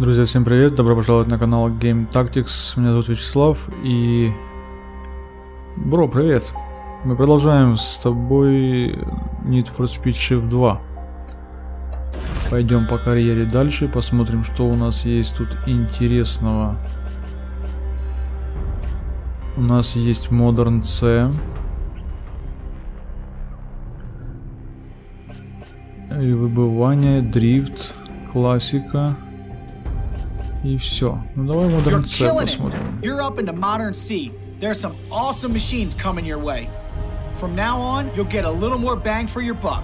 Друзья, всем привет! Добро пожаловать на канал Game Tactics. Меня зовут Вячеслав и... Бро, привет! Мы продолжаем с тобой Need for Speed Shift 2. Пойдем по карьере дальше, посмотрим, что у нас есть тут интересного. У нас есть Modern C. И выбывание, дрифт, классика. И все. Ну давай Modern C посмотрим. You're up into Modern C. There's some awesome machines coming your way. From now on, you'll get a little more bang for your buck.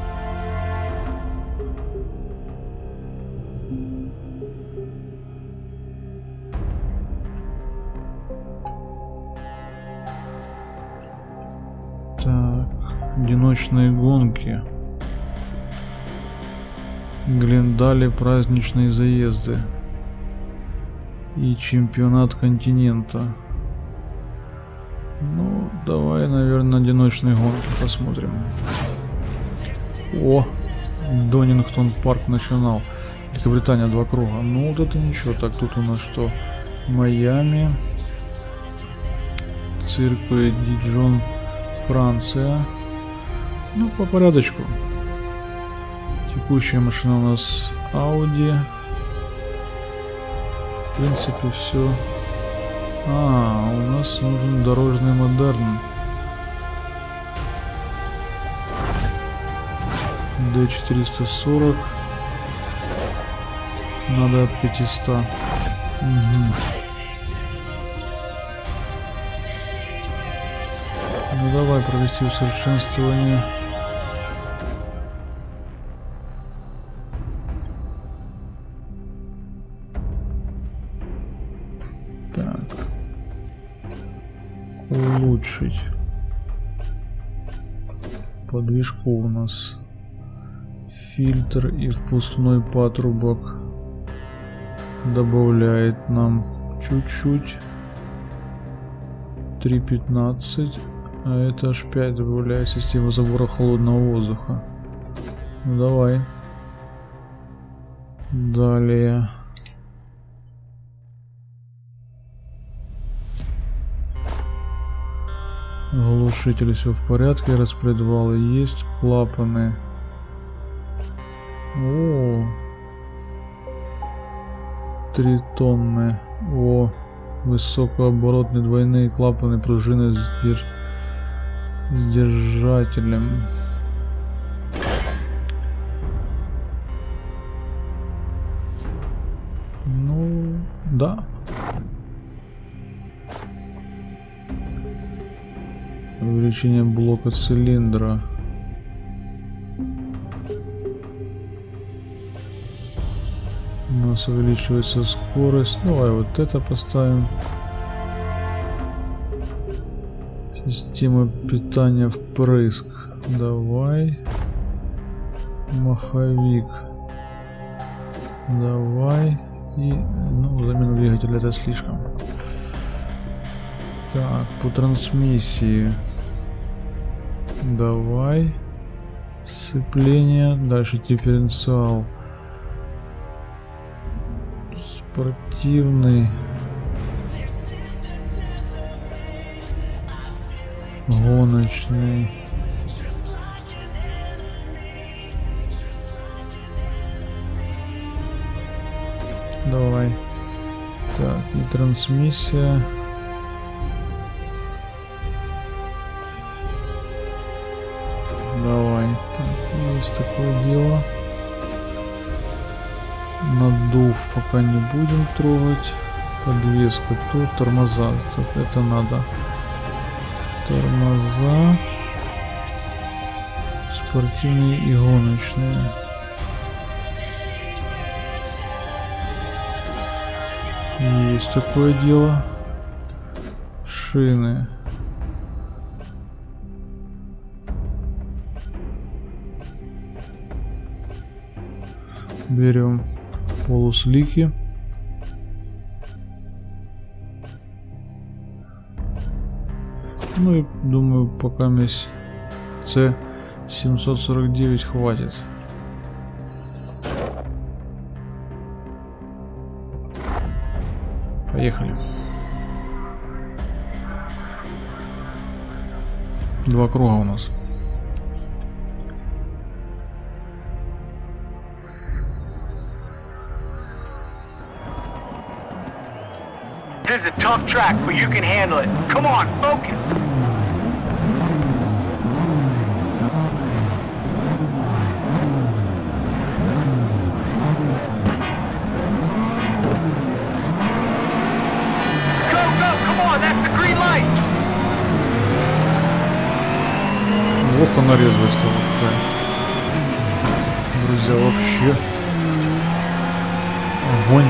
Так, одиночные гонки. Глендали, праздничные заезды. И чемпионат континента. Ну, давай, наверное, одиночные гонки посмотрим. О, Донингтон парк начинал. Великобритания 2 круга. Ну, вот это ничего. Так, тут у нас что? Майами. Циркуль Диджон, Франция. Ну, по порядочку. Текущая машина у нас Audi. В принципе, все. У нас нужен дорожный модерн. D440. Надо от 500. Ну давай провести усовершенствование. Улучшить. Подвижку у нас фильтр и впускной патрубок добавляет нам чуть-чуть. 3.15, а это аж 5 добавляет система забора холодного воздуха. Ну давай. Далее. Глушитель все в порядке, распредвалы есть, клапаны. О, 3 тонны. О, высокооборотные двойные клапаны, пружины с держателем. Ну, да. Увеличение блока цилиндра. У нас увеличивается скорость. Давай вот это поставим. Система питания впрыск. Давай. Маховик. Давай. И, ну, замену двигателя это слишком. Так, по трансмиссии. Давай. Сцепление. Дальше дифференциал. Спортивный. Гоночный. Давай. Так, и трансмиссия. Давай, так, есть такое дело. Надув пока не будем трогать. Подвеска тут, тормоза. Так, это надо. Тормоза. Спортивные и гоночные. Есть такое дело. Шины. Берем полуслики. Ну и думаю, пока C749 хватит. Поехали. 2 круга у нас. This is a tough track, but you can handle it. Come on, focus. Go, go, come on, that's the green light. Вот она резвая стала какая. Друзья, вообще огонь.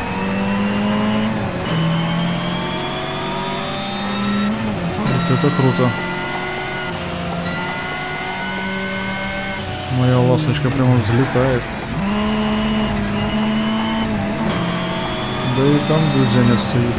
Вот это круто. Моя ласточка прямо взлетает. Да и там люди не отстают.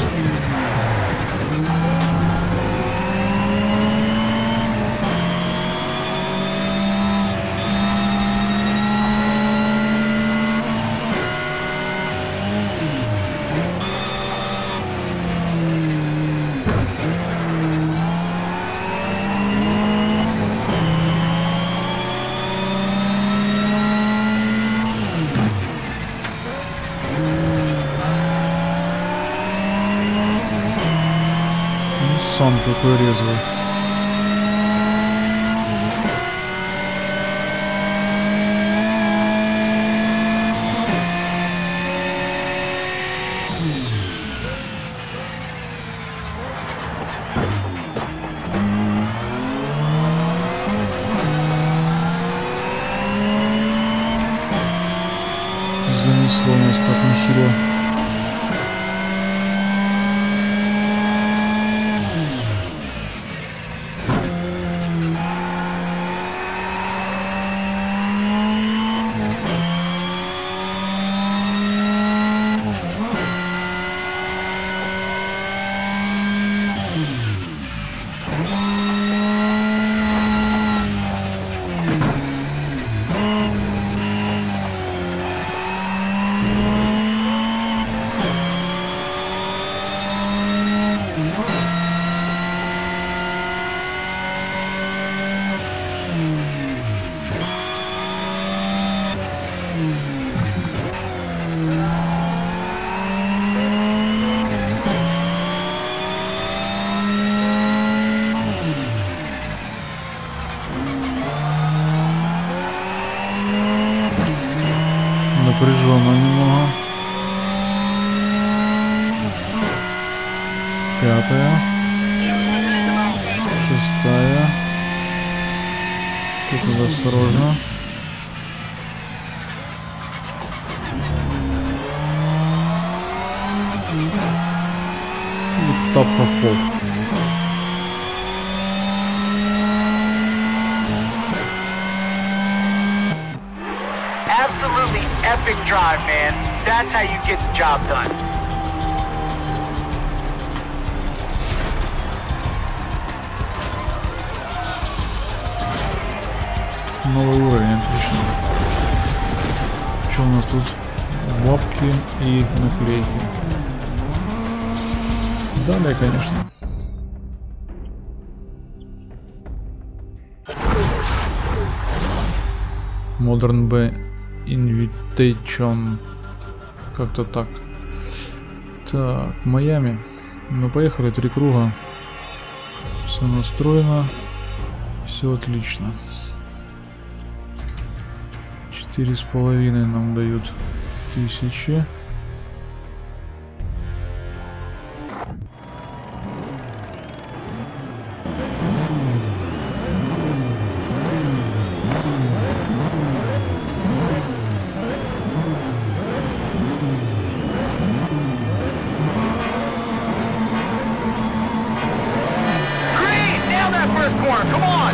Сам какой резвый. Занесло нас так нехило. Напряженно немного. 5-я. 6-я. Тут надо осторожно. И тапка в пол. Absolutely epic drive, man. That's how you get the job done. Новый уровень, отлично. Что у нас тут? Бабки и наклейки. Далее, конечно. Modern B Invitation. Как-то так. Так, Майами. Ну, поехали, 3 круга. Все настроено. Все отлично. 4,5 нам дают 1000. Come on!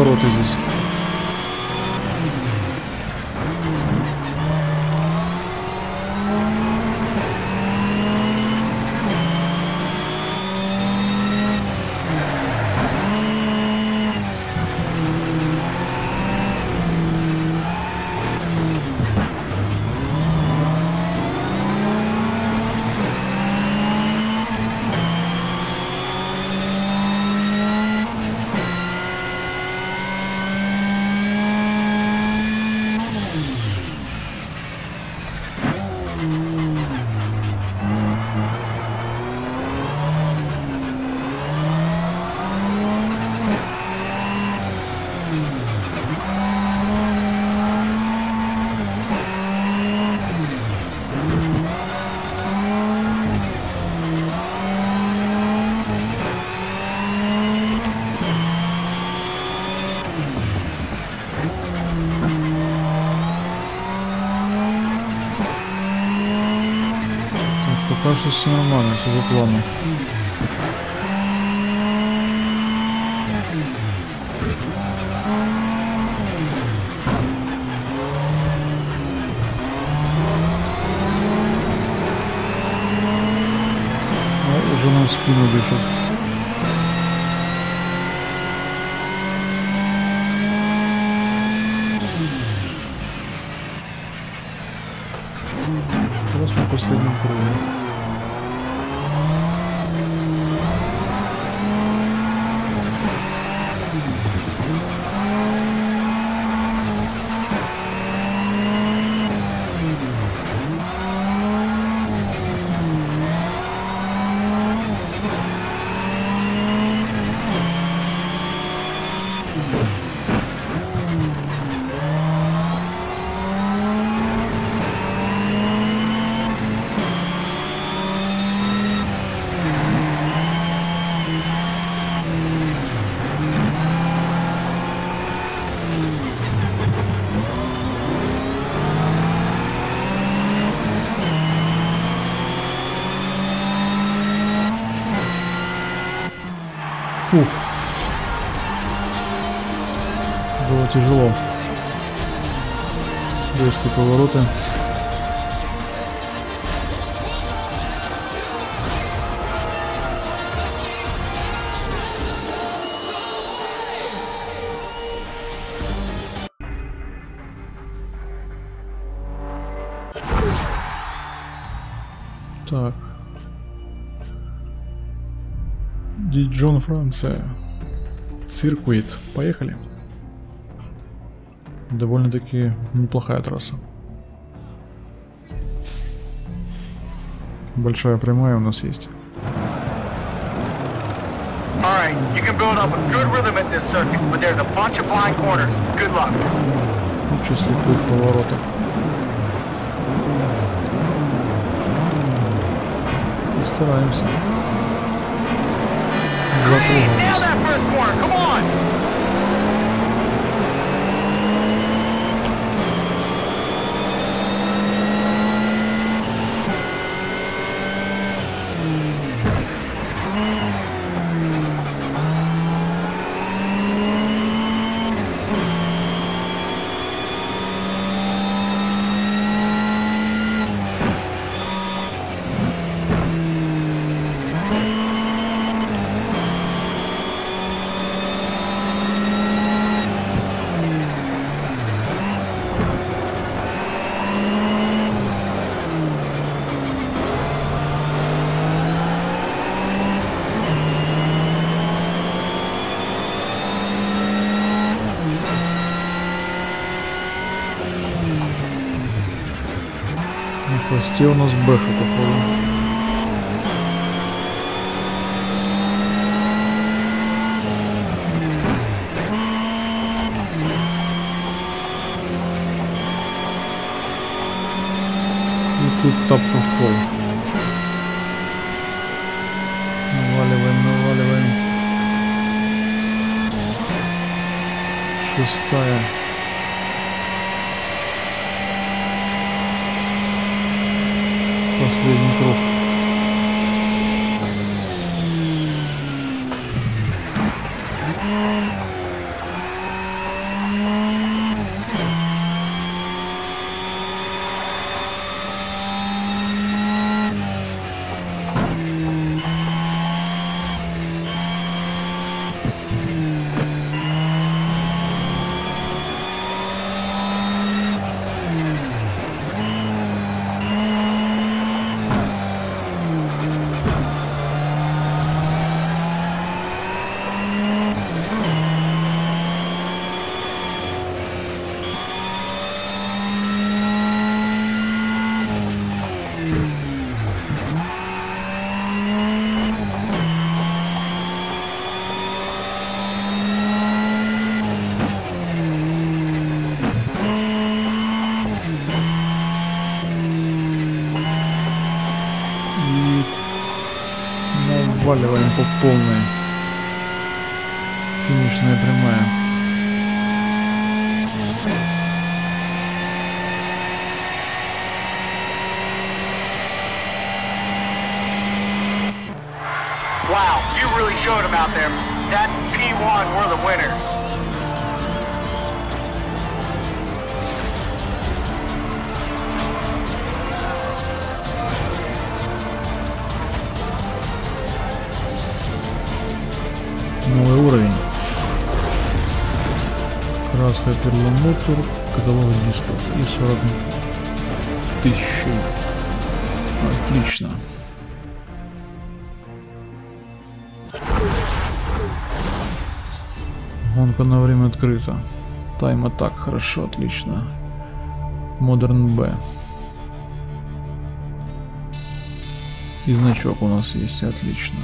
повороты здесь. Пока что все нормально, все по плану. А, уже нам в спину дышит. Раз на последнем круге. Фух. Было тяжело. Резкие повороты. Так. Дижон, Франция. Циркуит. Поехали. Довольно-таки неплохая трасса. Большая прямая у нас есть. Куча слепых поворотов. Стараемся. На хвосте у нас Бэха, походу. И тут тапка в пол. Наваливаем, наваливаем. Шестая. Последний круг. Валиваем по полной. Финишная прямая. Wow, you really showed them out there. That's P1, we're the winners. Новый уровень. Краска перламутр, каталог дисков и 40 тысяч. Отлично. Гонка на время открыта. Тайм атак, хорошо, отлично. Modern B. И значок у нас есть, отлично.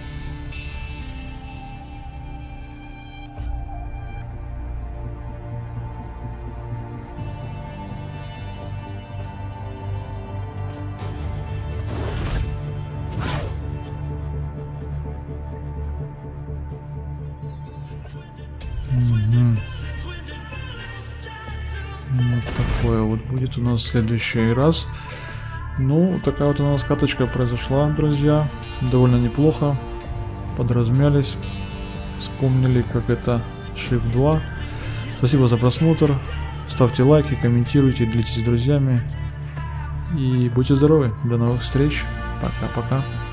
Вот такое вот будет у нас в следующий раз. Ну, такая вот у нас каточка произошла, друзья. Довольно неплохо. Подразмялись. Вспомнили, как это Shift 2. Спасибо за просмотр. Ставьте лайки, комментируйте, делитесь с друзьями. И будьте здоровы. До новых встреч. Пока-пока.